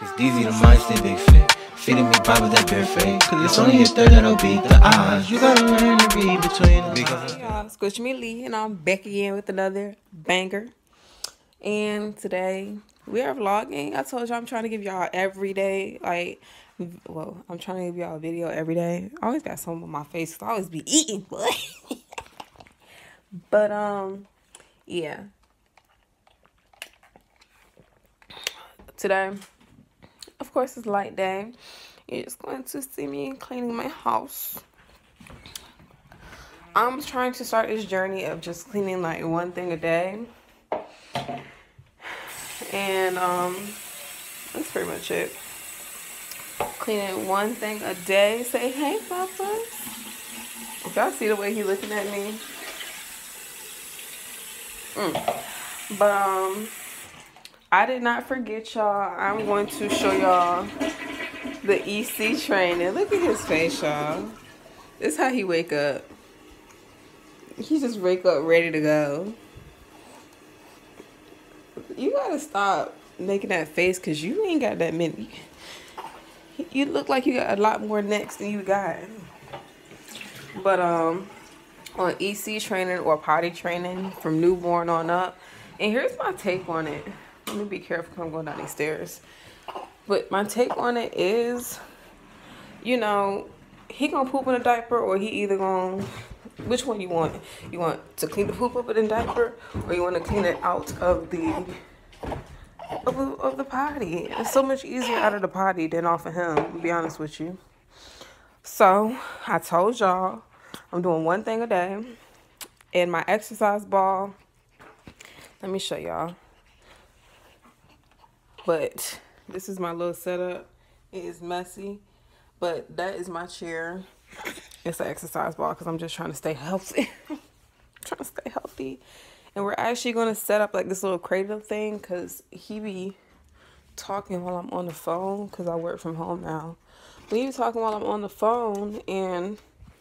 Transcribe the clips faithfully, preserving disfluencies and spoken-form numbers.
Cause D Z the monster, big fit. Feeding me pop with that bare face. Cause it's only a third that'll beat the odds. You gotta learn to read between them. Hey y'all, it's Coach Me Lee, and I'm back again with another banger. And today we are vlogging. I told y'all I'm trying to give y'all every day, like, well, I'm trying to give y'all a video every day. I always got something on my face, cause I always be eating, but, but um, yeah. Today, of course, it's light day. You're just going to see me cleaning my house. I'm trying to start this journey of just cleaning like one thing a day. And um, that's pretty much it. Cleaning one thing a day. Say, hey, Papa. If y'all see the way he looking at me. Mm. But um, I did not forget y'all. I'm going to show y'all the E C training. Look at his face, y'all. This is how he wake up. He just wake up ready to go. You gotta stop making that face, because you ain't got that many. You look like you got a lot more necks than you got. But um, on E C training or potty training from newborn on up. And here's my take on it. Let me be careful because I'm going down these stairs. But my take on it is, you know, he gonna poop in a diaper, or he either gonna, which one you want? You want to clean the poop up in a diaper, or you want to clean it out of the of the, of the potty? It's so much easier out of the potty than off of him, to be honest with you. So I told y'all I'm doing one thing a day. And my exercise ball, let me show y'all. But this is my little setup. It is messy, but that is my chair. It's an exercise ball because I'm just trying to stay healthy. Trying to stay healthy. And we're actually going to set up like this little cradle thing, because he be talking while I'm on the phone, because I work from home now. But he be talking while I'm on the phone, and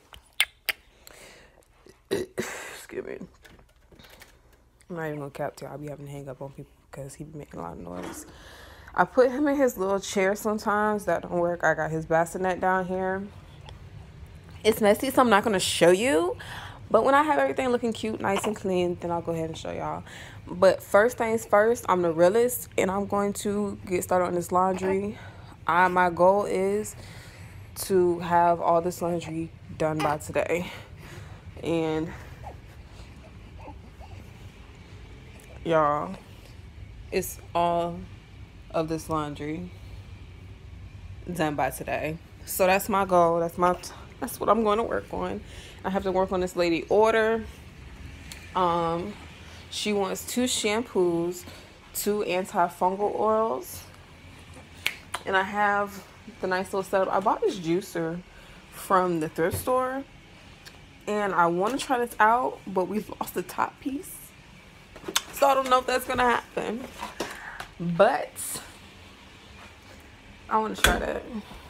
excuse me. I'm not even going to cap to you. I'll be having to hang up on people because he be making a lot of noise. I put him in his little chair sometimes. That don't work. I got his bassinet down here. It's messy, so I'm not going to show you. But when I have everything looking cute, nice and clean, then I'll go ahead and show y'all. But first things first, I'm the realist, and I'm going to get started on this laundry. I, my goal is to have all this laundry done by today. And y'all, it's all of this laundry done by today. So that's my goal. That's my that's what I'm going to work on. I have to work on this lady order. Um, she wants two shampoos, two antifungal oils, and I have the nice little setup. I bought this juicer from the thrift store, and I want to try this out, but we've lost the top piece, so I don't know if that's gonna happen. But I want to try that.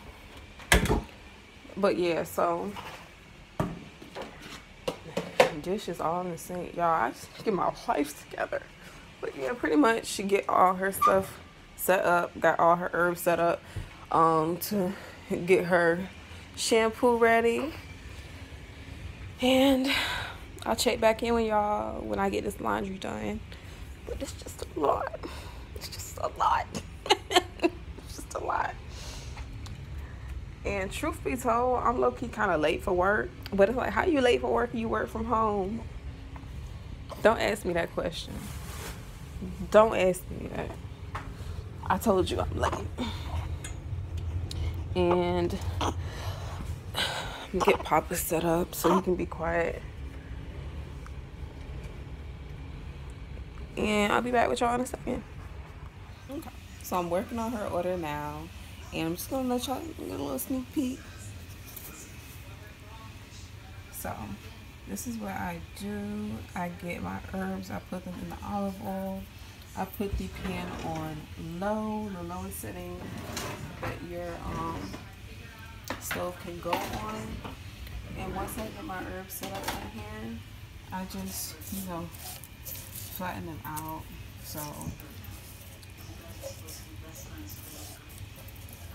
But yeah, so dishes all in the sink, y'all. I just get my life together. But yeah, pretty much she get all her stuff set up, got all her herbs set up um to get her shampoo ready. And I'll check back in with y'all when I get this laundry done. But it's just a lot. It's just a lot. It's just a lot. And truth be told, I'm low-key kind of late for work. But it's like, how you late for work and you work from home? Don't ask me that question. Don't ask me that. I told you I'm late. And get Papa set up so he can be quiet. And I'll be back with y'all in a second. Okay. So I'm working on her order now. And I'm just going to let y'all get a little sneak peek. So, this is what I do. I get my herbs. I put them in the olive oil. I put the pan on low, the lowest setting that your um, stove can go on. And once I get my herbs set up in here, I just, you know, flatten them out. So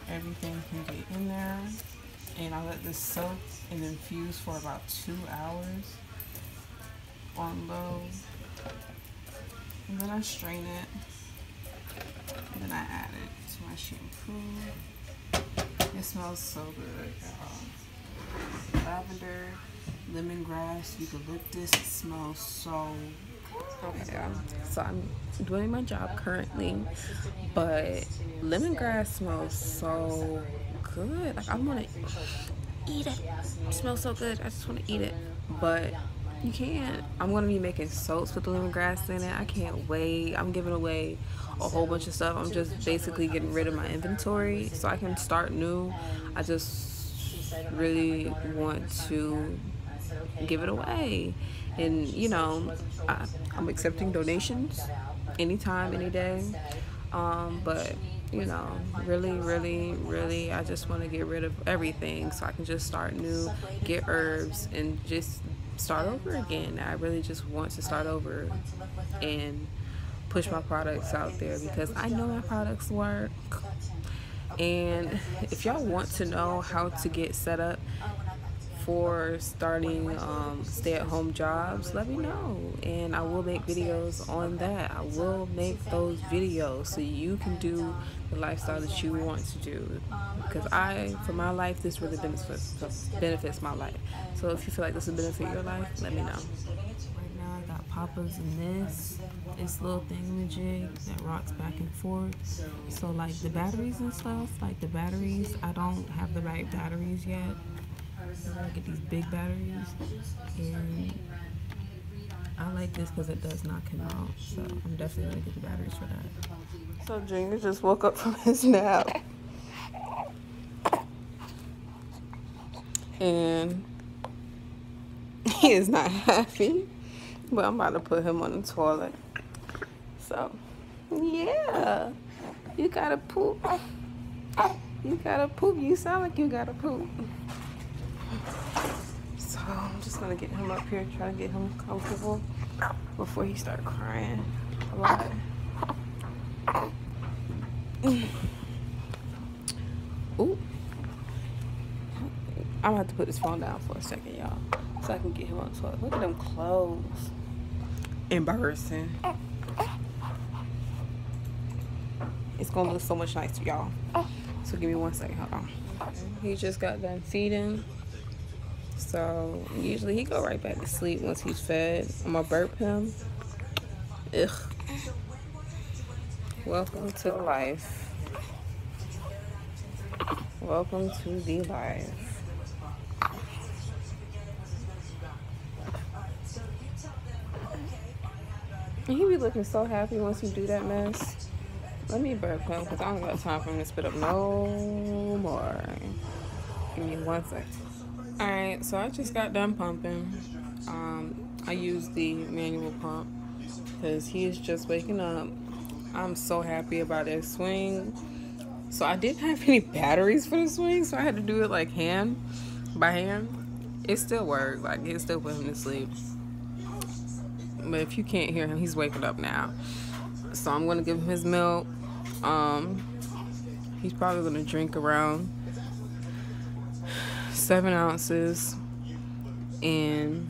everything can get in there. And I let this soak and infuse for about two hours on low. And then I strain it. And then I add it to my shampoo. It smells so good, y'all. Lavender, lemongrass, eucalyptus. It smells so good. Okay, so I'm doing my job currently, but lemongrass smells so good. Like I want to eat it. It smells so good. I just want to eat it, but you can't. I'm gonna be making soaps with the lemongrass in it. I can't wait. I'm giving away a whole bunch of stuff. I'm just basically getting rid of my inventory so I can start new. I just really want to give it away, and you know, I, I'm accepting donations anytime, any day. Um, but you know, really, really, really, I just want to get rid of everything so I can just start new, get herbs, and just start over again. I really just want to start over and push my products out there because I know my products work. And if y'all want to know how to get set up for starting um, stay-at-home jobs, let me know, and I will make videos on that. I will make those videos so you can do the lifestyle that you want to do, because I, for my life, this really benefits, benefits my life. So if you feel like this will benefit your life, let me know. Right now I got Papa's in this this little thingamajig that rocks back and forth. So like the batteries and stuff, like the batteries, I don't have the right batteries yet. I get these big batteries, and I like this because it does not come out. So I'm definitely gonna get the batteries for that. So Junior just woke up from his nap, and he is not happy. But I'm about to put him on the toilet. So yeah, you gotta poop. You gotta poop. You sound like you gotta poop. So I'm just gonna get him up here, try to get him comfortable before he starts crying a lot. Ooh. I'm gonna have to put this phone down for a second, y'all, so I can get him on the toilet. Look at them clothes. Embarrassing. It's gonna look so much nicer, y'all. So give me one second, hold on. He just got done feeding. So usually he go right back to sleep once he's fed. I'm gonna burp him. Ugh. Welcome to life. Welcome to the life. And he be looking so happy once you do that mess. Let me burp him because I don't got time for him to spit up no more. Give me one second. Alright, so I just got done pumping. Um, I used the manual pump because he is just waking up. I'm so happy about that swing. So I didn't have any batteries for the swing, so I had to do it like hand by hand. It still worked. Like, it still put him to sleep. But if you can't hear him, he's waking up now. So I'm going to give him his milk. Um, he's probably going to drink around seven ounces and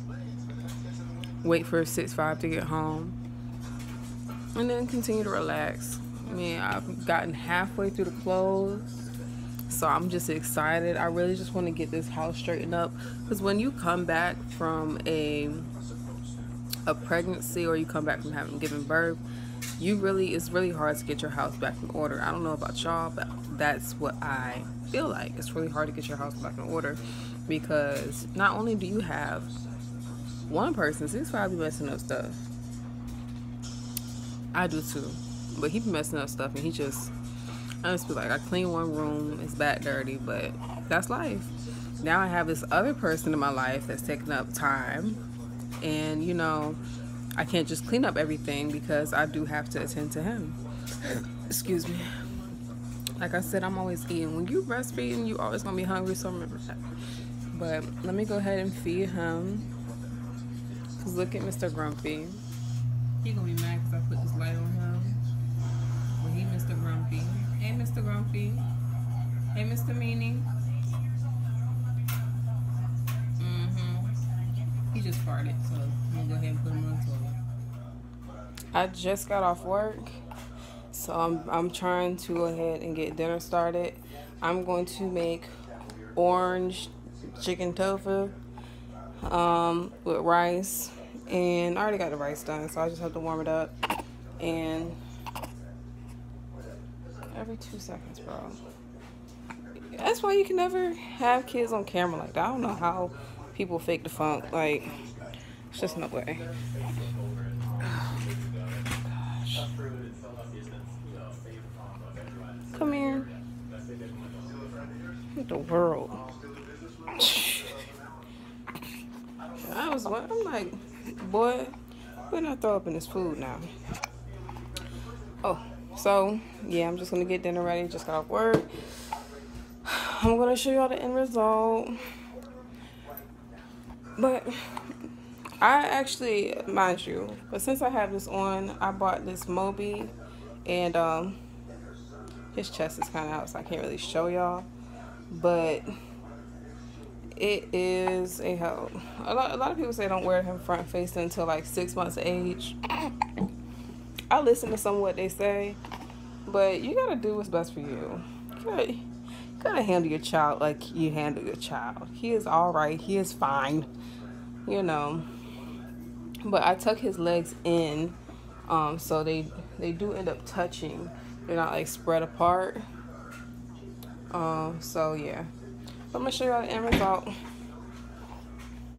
wait for six five to get home. And then continue to relax. I mean, I've gotten halfway through the clothes. So I'm just excited. I really just want to get this house straightened up. Because when you come back from a... a pregnancy, or you come back from having given birth, you really it's really hard to get your house back in order. I don't know about y'all, but that's what I feel like. It's really hard to get your house back in order because not only do you have one person, six five be messing up stuff. I do too, but he be messing up stuff, and he just I just be like, I clean one room, it's back dirty, but that's life. Now I have this other person in my life that's taking up time. And, you know, I can't just clean up everything because I do have to attend to him. Excuse me. Like I said, I'm always eating. When you breastfeeding, you always going to be hungry, so remember that. But let me go ahead and feed him. Because look at Mister Grumpy. He going to be mad because I put this light on him. But he Mister Grumpy. Hey, Mister Grumpy. Hey, Mister Meanie. Mm-hmm. He just farted, so I'm gonna go ahead and put him on the toilet. I just got off work, so I'm I'm trying to go ahead and get dinner started. I'm going to make orange chicken tofu um, with rice, and I already got the rice done, so I just have to warm it up. And every two seconds, bro. That's why you can never have kids on camera like that. I don't know how people fake the funk. Like, it's just no way. Gosh. Come here. What the world? I was, I'm like, boy, we're not throw up in this food now. Oh, so yeah, I'm just gonna get dinner ready. Just got off work. I'm gonna show y'all the end result. But I actually, mind you, but since I have this on, I bought this Moby, and um, his chest is kind of out, so I can't really show y'all. But it is a help. A lot, a lot of people say don't wear him front facing until like six months of age. I listen to some of what they say, but you gotta do what's best for you. You gotta, you gotta handle your child like you handle your child. He is all right. He is fine. You know. But I tuck his legs in, um, so they they do end up touching. They're not like spread apart. Um, so yeah. I'm gonna show y'all the end result.